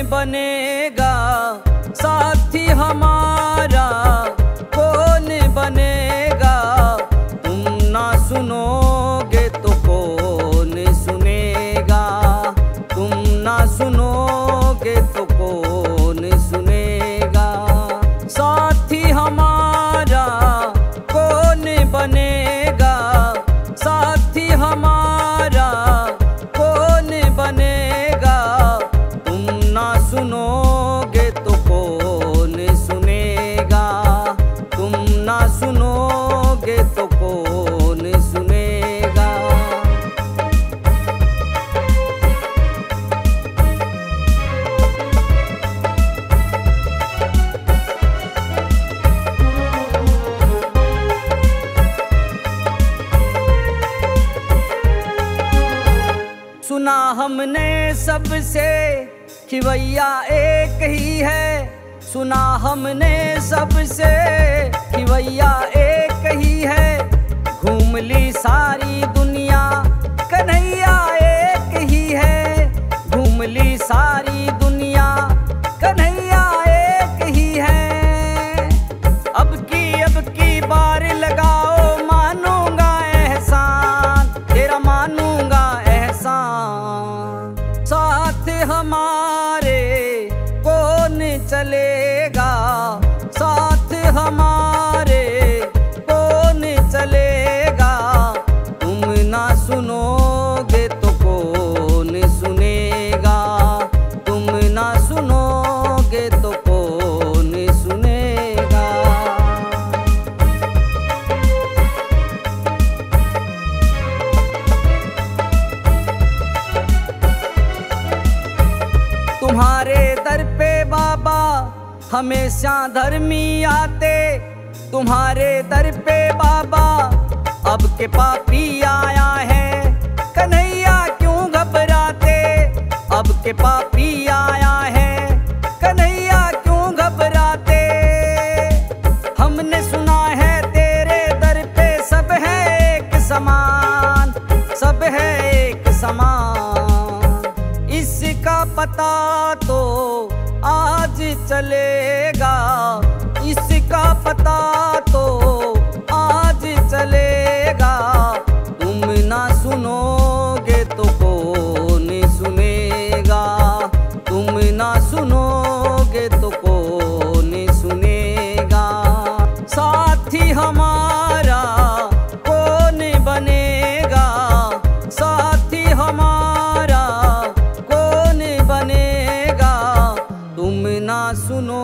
बनेगा साथी हमारा, कौन बनेगा? तुम ना सुनोगे तो कौन सुनेगा? तुम ना सुनोगे तो कौन सुनेगा? साथी हमारा कौन बनेगा? साथी हमारा कौन बनेगा? तुम ना सुनोगे तो कौन सुनेगा? तुम ना सुनोगे तो कौन सुनेगा? सुना हमने सबसे कि भैया एक ही है। सुना हमने सबसे कि भैया एक ही है। घूम ली सारी दुनिया कन्हैया एक ही है। घूम ली सारी दुनिया कन्हैया एक ही है। अब की बार लगाओ मानूंगा एहसान, तेरा मानूंगा एहसान। साथ हमारे कौन चलेगा? साथ हमारे कौन चलेगा? तुम ना सुनोगे तो कौन सुनेगा? तुम ना सुनोगे तो कौन सुनेगा? तुम्हारे दर पे बाबा हमेशा धर्मी आते। तुम्हारे दर पे बाबा अब के पापी आया है। कन्हैया क्यों घबराते? अब के पापी आया है। कन्हैया क्यों घबराते? हमने सुना है तेरे दर पे सब है एक समान, सब है एक समान। इसका पता तो आज चलेगा, इसका पता तो आज चलेगा। तुम ना सुनोगे तो कौन सुनेगा? तुम ना सुनोगे तो कौन सुनेगा? साथी हमारा कौन बनेगा? साथी हमारा कौन बनेगा? तुम ना सुनो